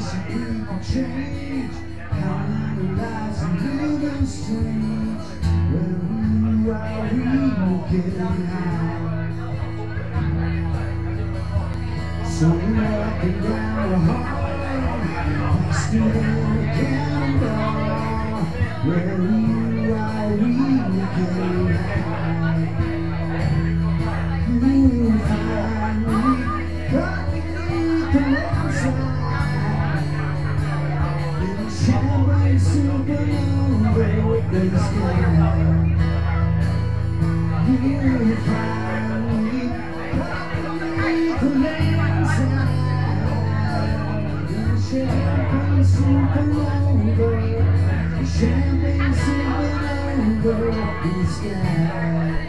people change. How many lives are living strange? Where we are, we will get high. So we're walking down the hall, faster than a cannonball. Where we are, we will get high. You will find me right beneath the landside, in a champagne supernova in the sky. You will find me right beneath the landside, in a champagne supernova, a champagne supernova in the sky.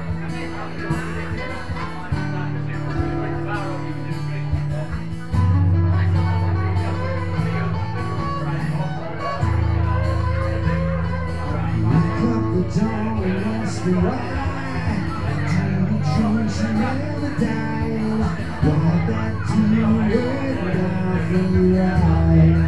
Don't ask me why. Dream dreams you never die. What that do when I feel right?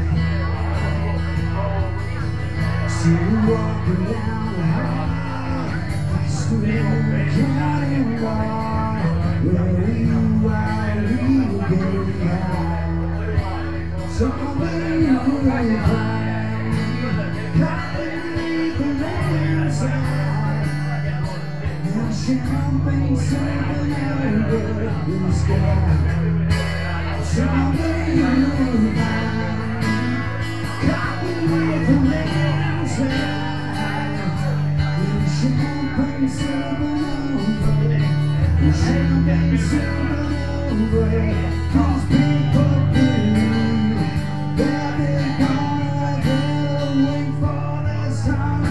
See you walking down the hall, faster than a cannonball. Where you are, we will get high. Someday you will find me caught beneath the landside, and champagne supernova in the sky. Someday you will find me caught beneath the landside, and champagne supernova, and champagne supernova. These people believe that they're gonna get away for their song.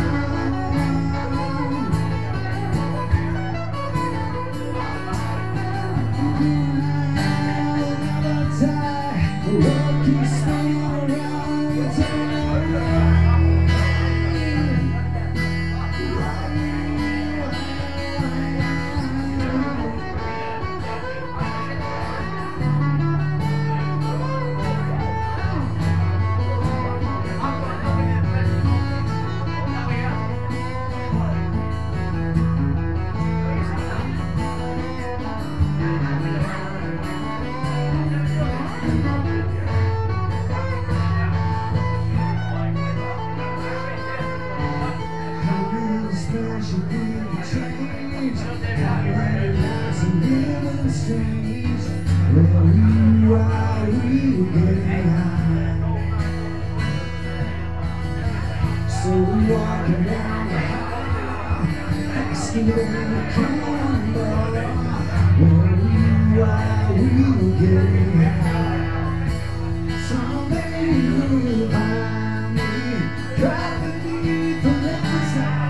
Never die, the world keeps spinning around, we turn around. Special people change. How many lives are living strange? Where we are, we will get high. So we walk around the hall, asking them to come on. Where we are, we will get high. Someday you will find me right beneath the landside.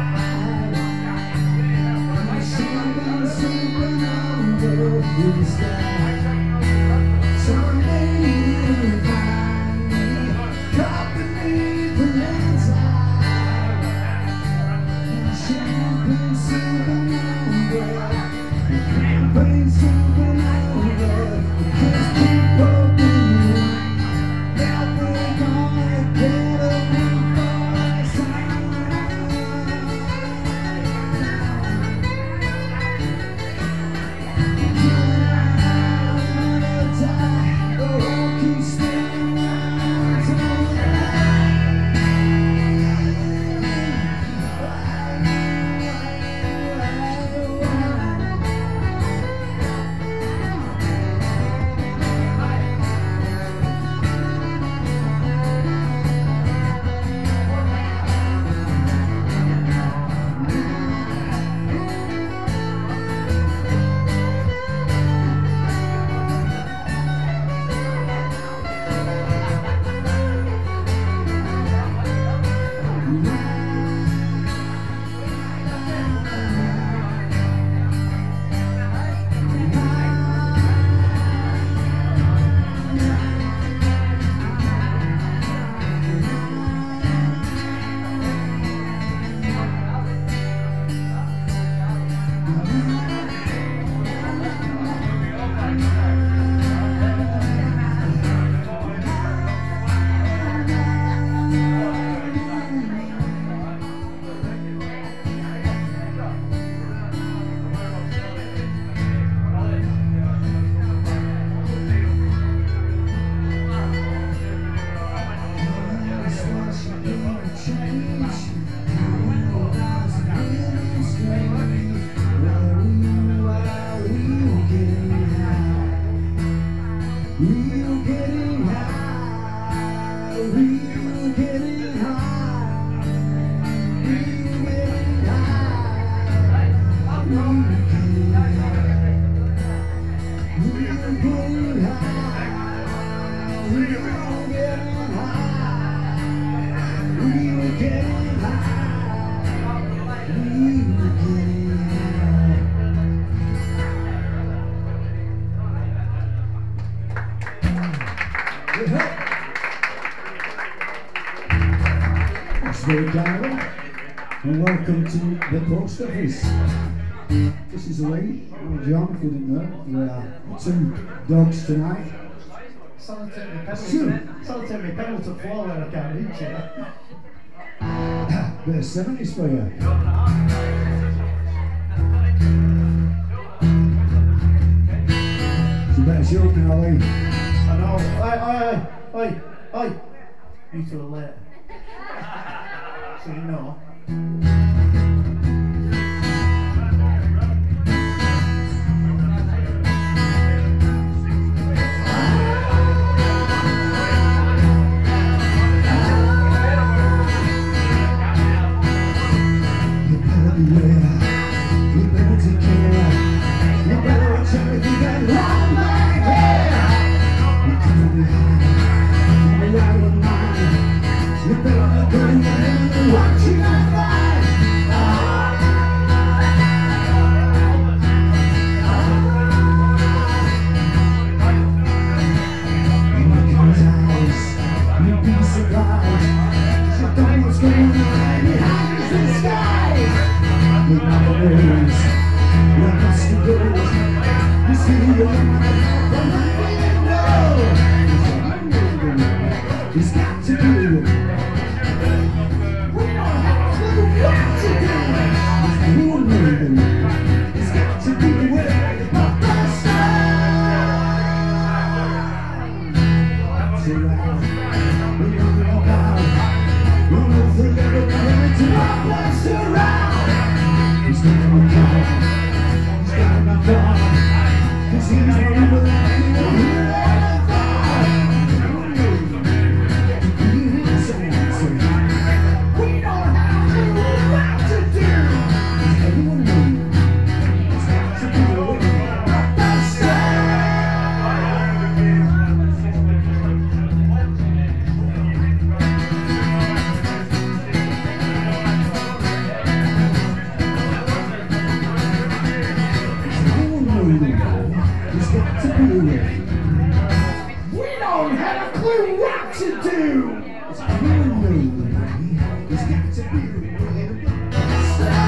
Supernova in the sky. Someday you will find me caught beneath the landside, and champagne supernova, champagne supernova. Because people believe that they're gonna get away for their song. Thanks very kindly, and welcome to the post office. This is Lee and John, if you didn't know. We are 2 dogs tonight. Someone take me pedal to floor when I can't reach it. Bit of 70s for you. So you better show up now, Lee. I know. Oi. You two are late. So you know. It's got to be. We don't have a clue what to do. It's got to be the way of the sun. So loud, we don't know about. We don't think everybody to what was around. He's gonna be gone. He's gonna be gone. 'Cause he's not even anyone who ever thought. We don't have a clue what to do. Everyone knows it's got to be the way of the sun. It's got to be the way. We don't have a clue what to do. It's everyone knows it's got to be the way of the sun.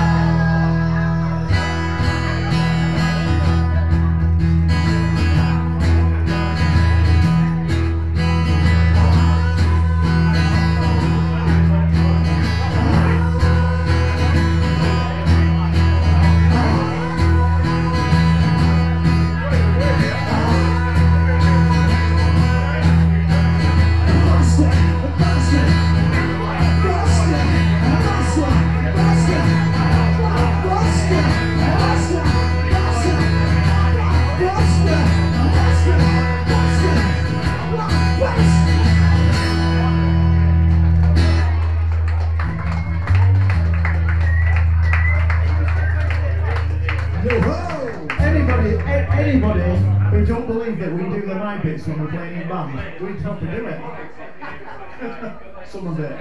Anybody who don't believe that we do the high bits when we're playing in band, we'd have to do it. Some of it.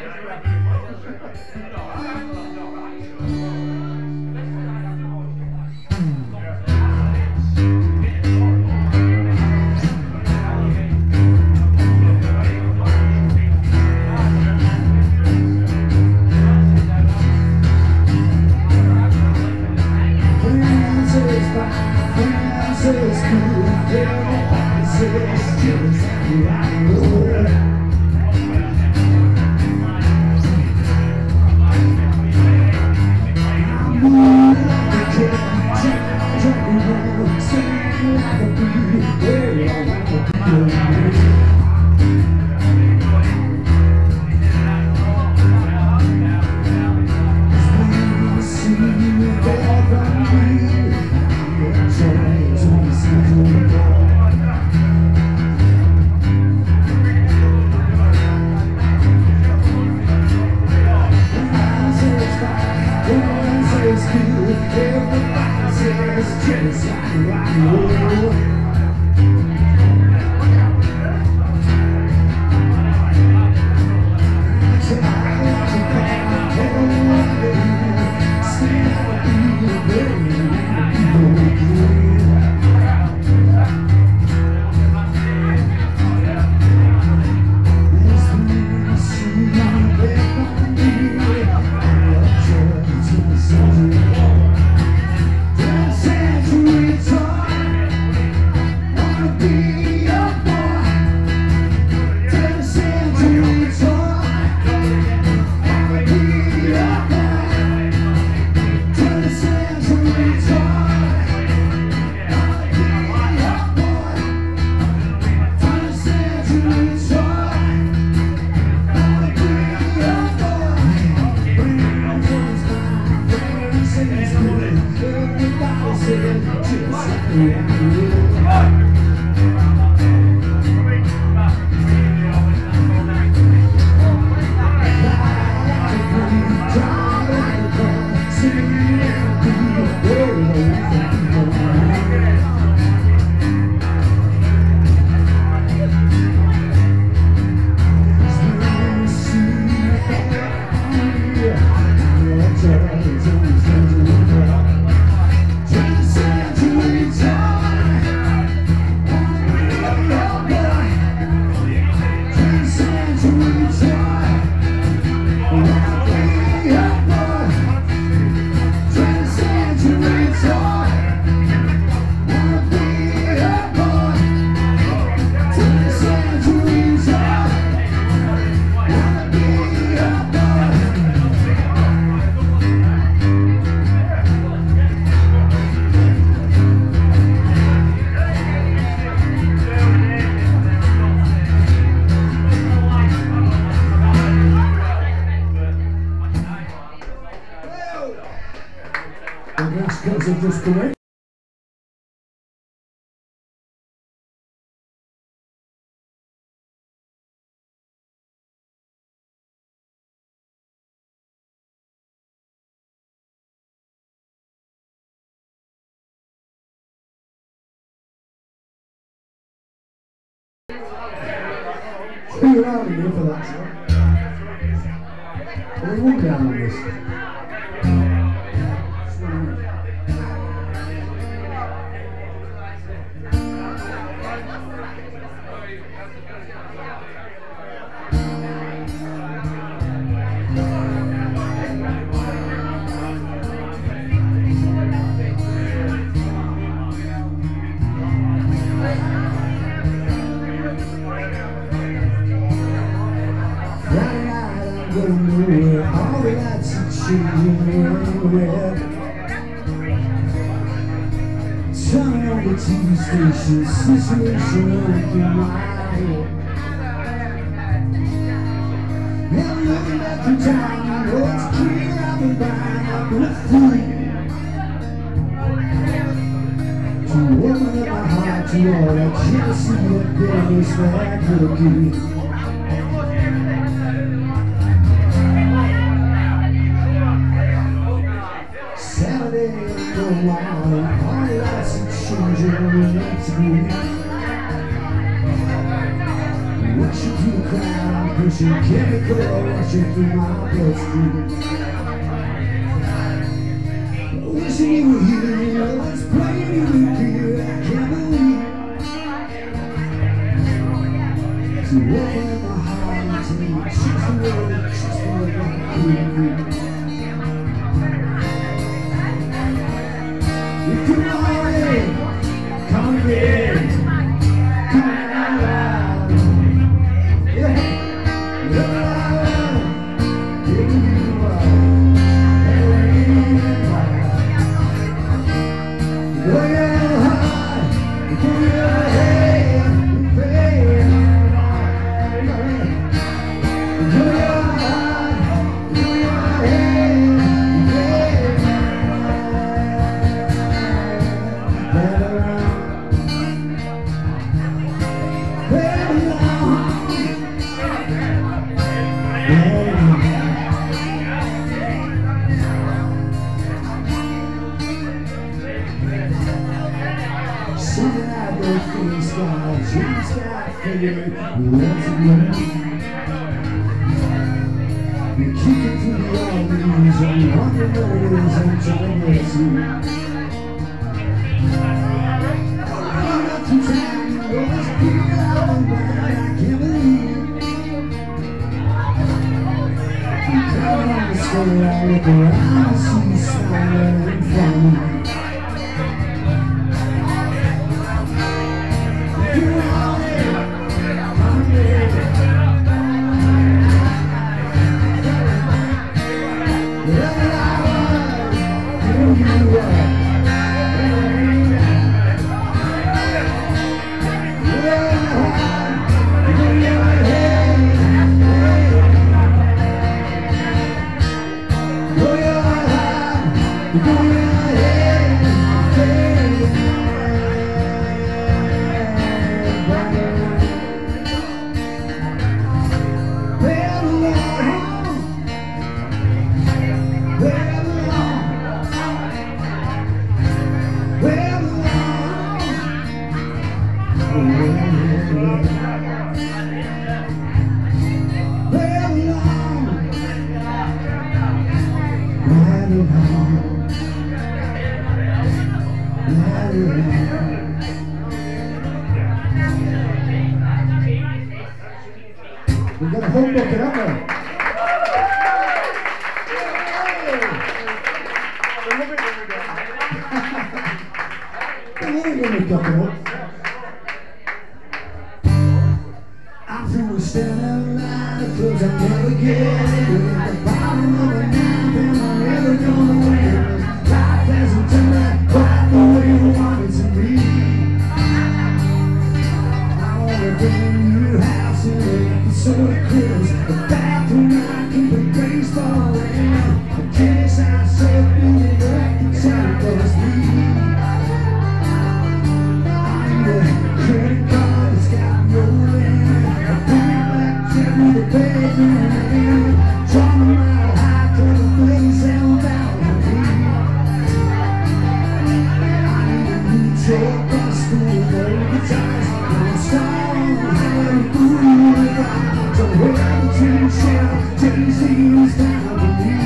Have just correct. Be around again for that song. There's one down on this. All the lights are changing everywhere. Turning on the TV station, situation working my head. And looking at the time, oh, it's clear I've been buying up with food. To open up my heart to all that jealousy and bitterness that could give. Saturday for a while, all the lights are changing where we need to be. Rushing through the crowd, I'm pushing chemical, rushing through my bloodstream. Wishing you were here, you know it's plain you were here, I can't believe. To open up my heart and choose the way, choose the way I feel. Come again, come around, yeah, give you go high, go ahead, you're kicking through the avenues and wondering where it is I'm trying to get to. I'm not too tired, you know it's clear out of my mind, I can't believe. I'm coming on the story, I look around and see you smiling in front of me. Oh, We've got a whole bucket, haven't we? I love it when we got it up. I'm through with standing line of clothes I never get in. At the bottom of the ninth and I'm never gonna win. Life hasn't turned out quite the way you want it to be. I wanna bring you a house in an episode of Chris. The bathroom I can play baseball in. The kids I said in the electric sound goes me. Credit card that's got no limit. A big black jet with a bedroom in it. Drumming right high till the place hell down to me. I need a new tour bus full of old guitars. I'm strong, I'm cool, so where the dream shell takes things down to me.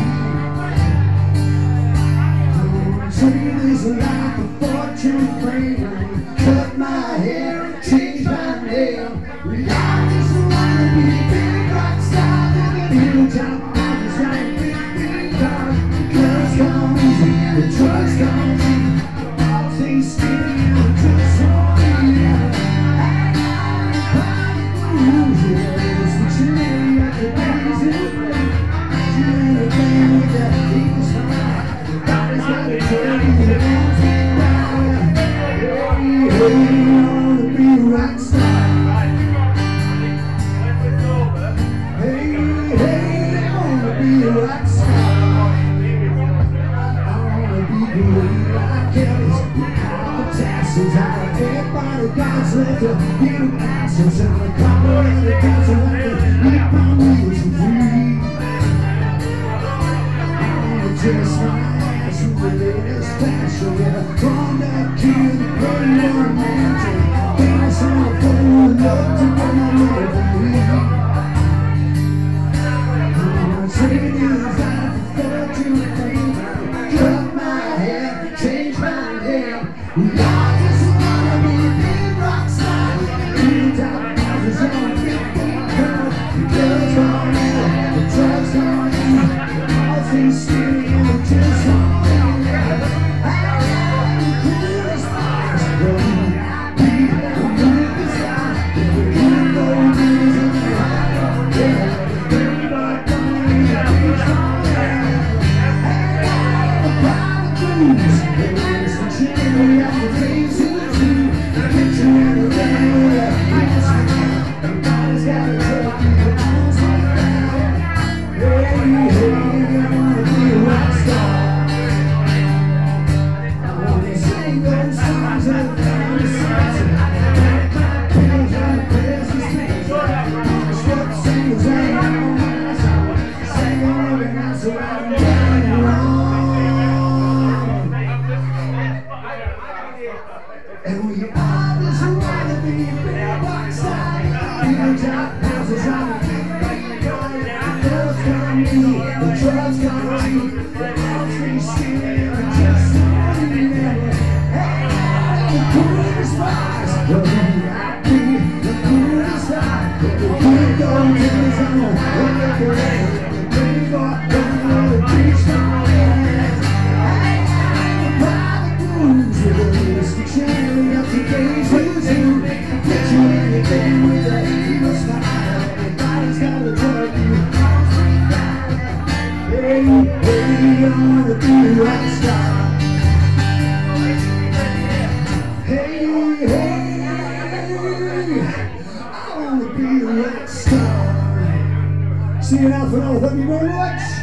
Trade this life for fortune fame. Cut my hair and change my name. I just wanna be a big rock star. Living hilltop houses, riding big cars. The girls come easy, the drugs come cheap. All things skinny and the just want to eat. Hang out and party blues, yeah. Switching in at the days in the play. You ain't a man with that eagle's heart. Everybody's got a turkey that wants me round. Hey, I wanna be a rock star. Hey, I wanna be a rock star. I wanna be great like Elvis. Without the tassels, I everybody God's left to get them assholes. And the collar and the guns are like to leap my wheels for free. I wanna dress my ass with the latest fashion. Yeah, from that kid, the Playboy mansion. Dance on the phone, love to run my love for me. I wanna trade this life for fortune and fame. Cut my hair, change my name. I just wanna be a big rock star. Hilltop houses on big girls. The girls gone out, the drugs gone in. All things skinny and the just want to eat. I got the coolest bars. Well, I'd be the movie star. The good old days of the rock. Yeah, everybody gonna eat a piece on that. I got the private blues. There's the chili of the days who do. The picture in the rain with a piece on that. Everybody's got a turkey that wants me round. Hey, I wanna be a rock star. I wanna sing those songs that I found the songs. Pack my pills and the prayers and things. Short singles ain't on my song. Sing on every night so I can get it wrong. And we all just wanna be a big rock star. Hilltop houses on a big car. Girls come easy, the drugs come cheap. The all three skinny and the just want to eat. Hey, the coolest bars. Well, I'd be the coolest star. The good old days on the record. The big rock down the beach down there. Hey, the private blues. It's the chili of the days who do. Picture anything with a evil smile. Everybody's got a turkey. Hey, I wanna be a rock star. Hey, I wanna be a rock star. See you now for now. Thank you very much.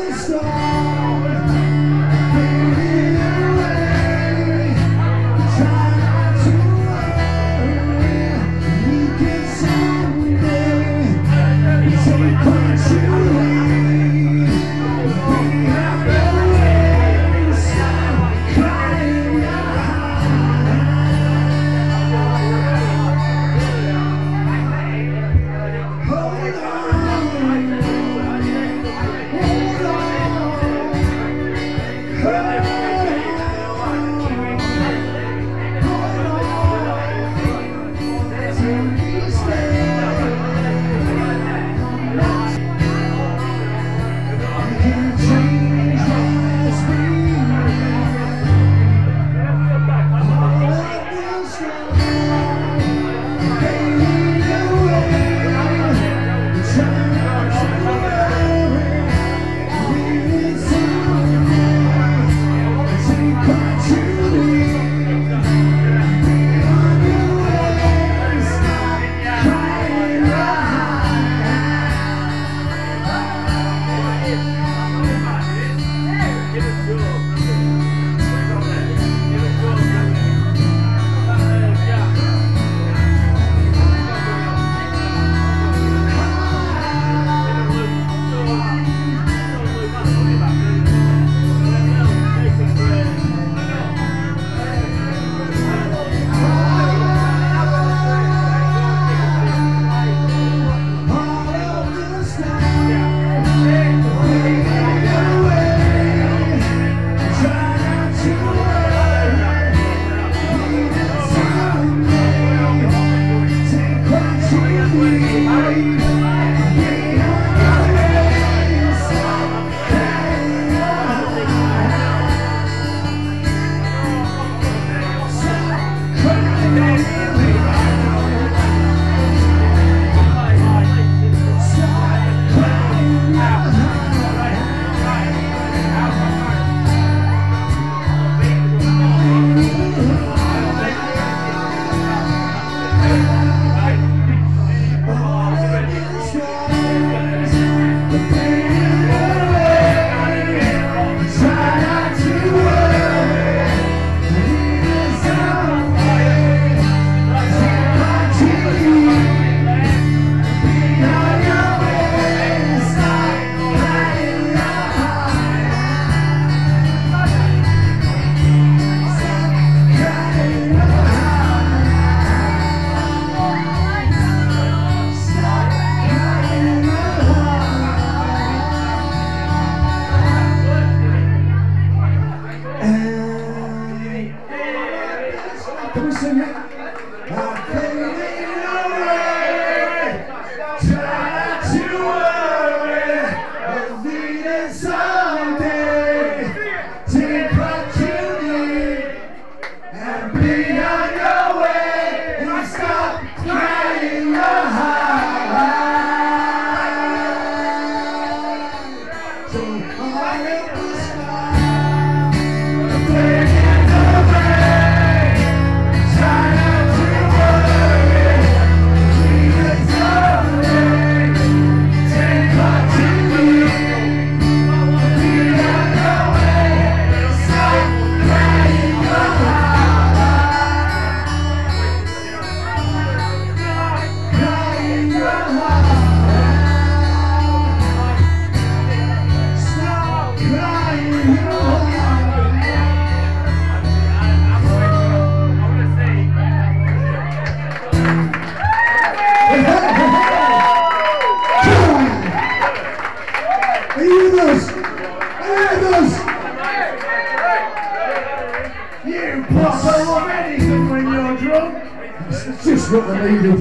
What I needed.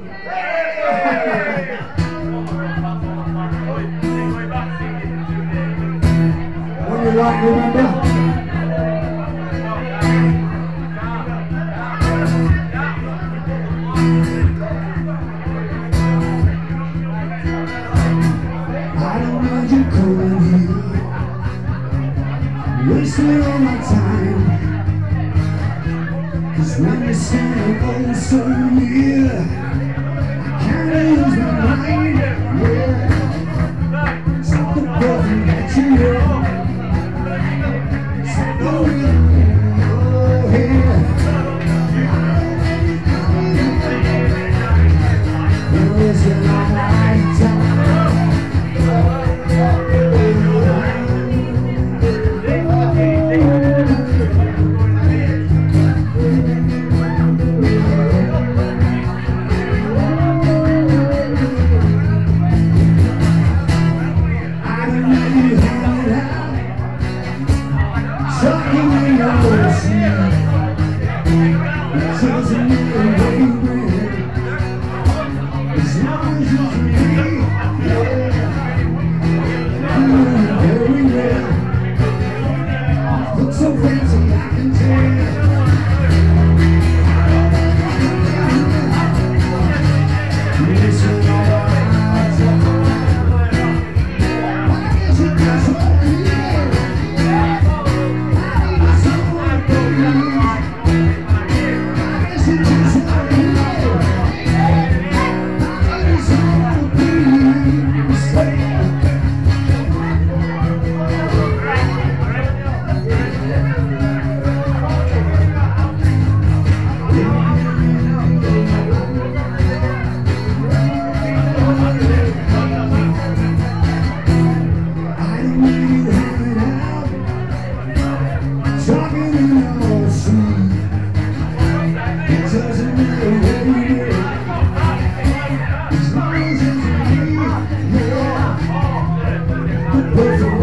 When you like, remember? I don't want you calling here, wasting all my time. 'Cause when you're standing oh so near, I can't lose my mind. Yeah, something doesn't get you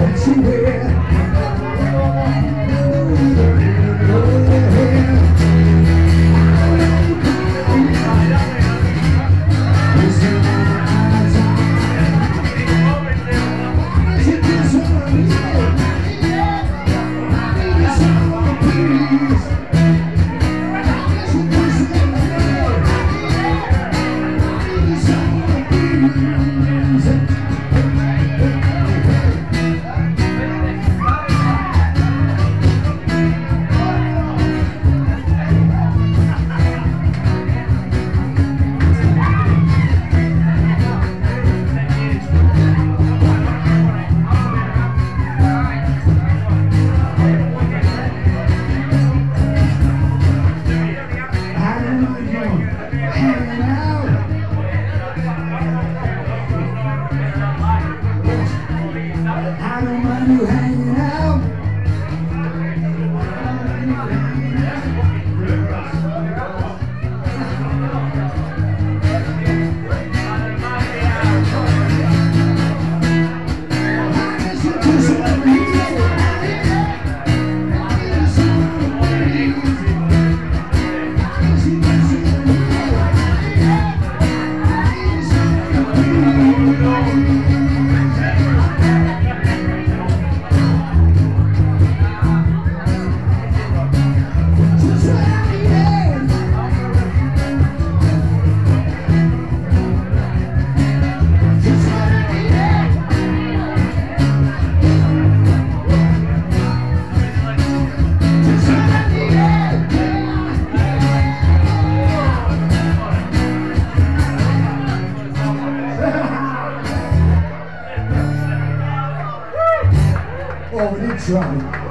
Oh, we did try.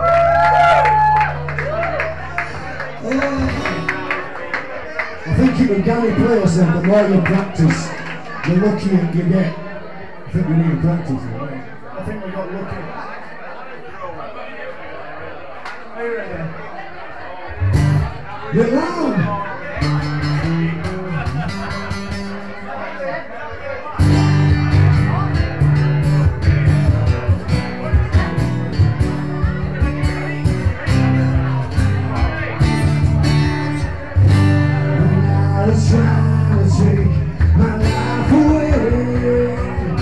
I think it would Gary play us then, but the more you practice, the luckier you get. I think we need to practice. I think we got lucky. Are you ready? You're loud! Trying to take my life away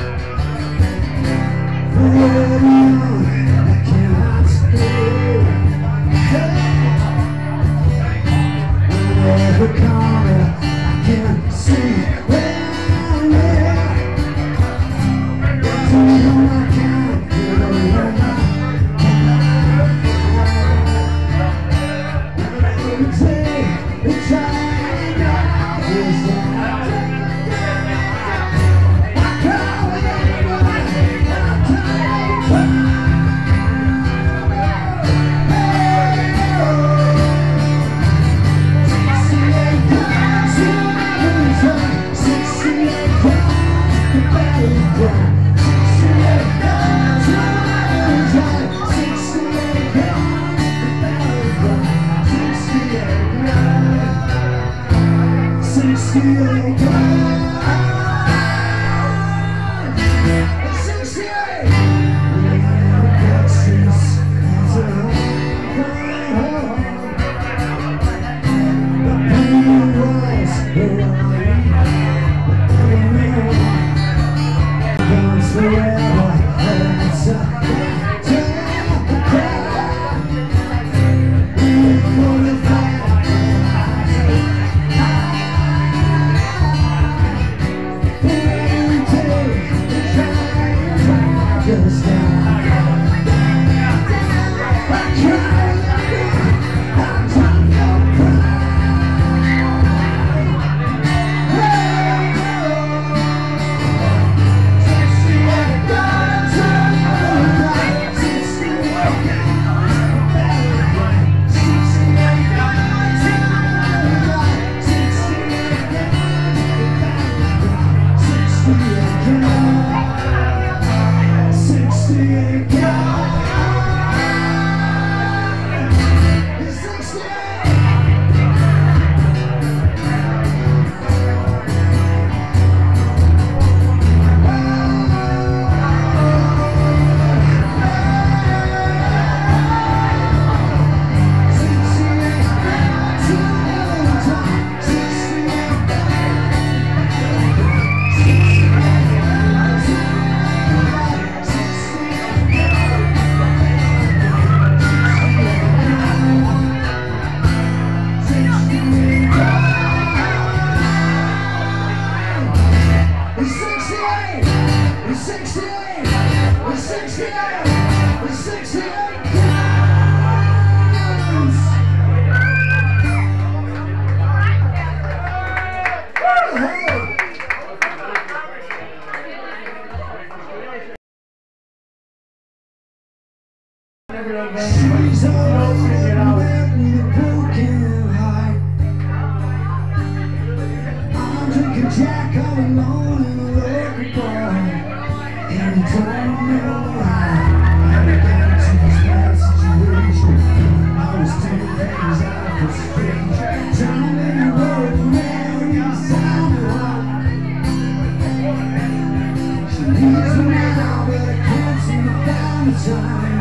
forever, I cannot stay. She's always with a broken heart. I'm drinking Jack all alone in a local bar, and I don't know how I got into this bad situation. I was doing things I was strange, trying to make it work, man, you sound wrong. She leaves me now, but I can't seem to find the time.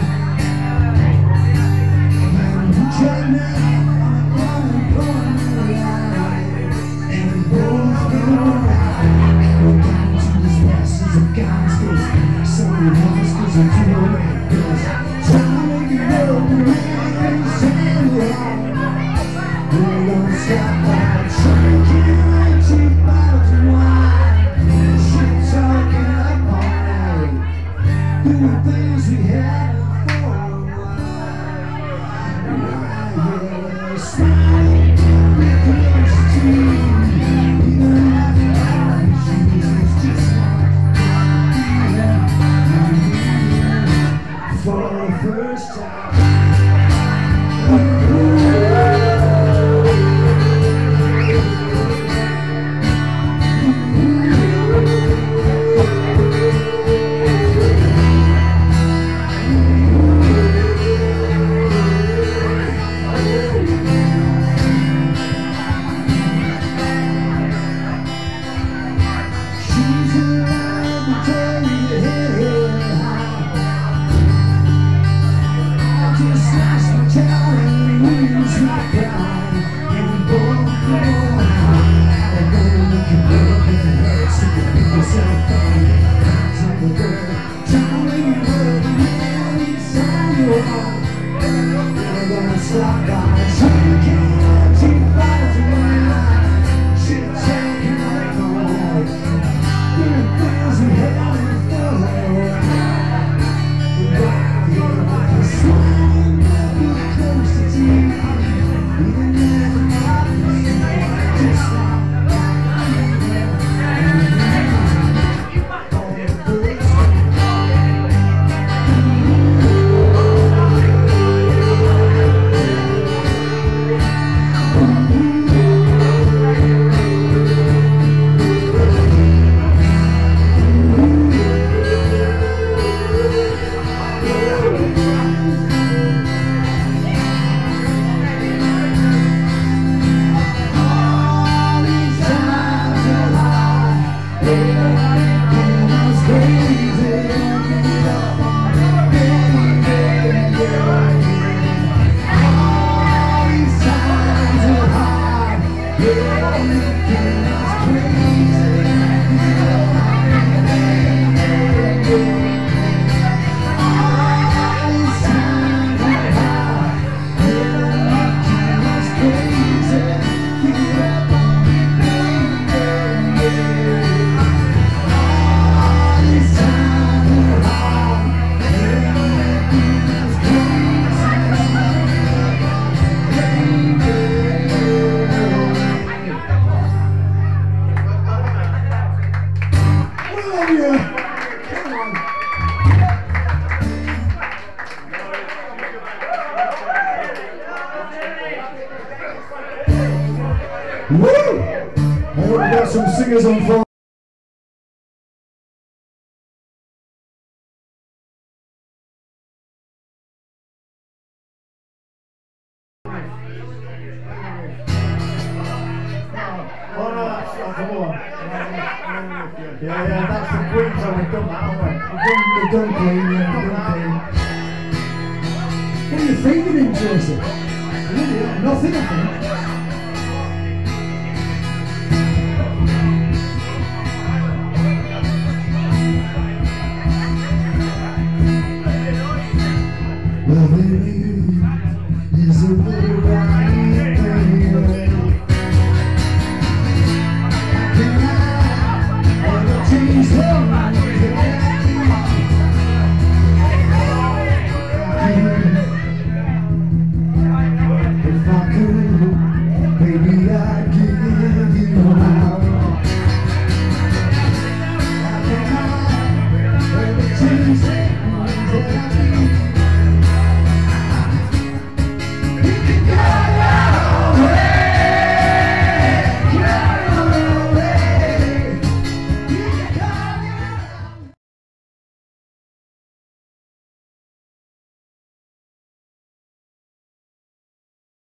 Right now, I'm unemployed and we both know right. We're down to this masses of guys, someone else, cause I do know right best. Trying to make it work, man, you sound wrong. We don't stop by drinking 19 bottles of wine, shit talking up all night, doing things we haven't for a while. Smiling, close to you, even after Jesus just for the first time. Woo! I hope we got some singers on fire. Yeah, that's the Queen song. We've done that, haven't we? We've done Queen, yeah, we've done Queen. What are you thinking, Joseph? Nothing, I think. Well, baby,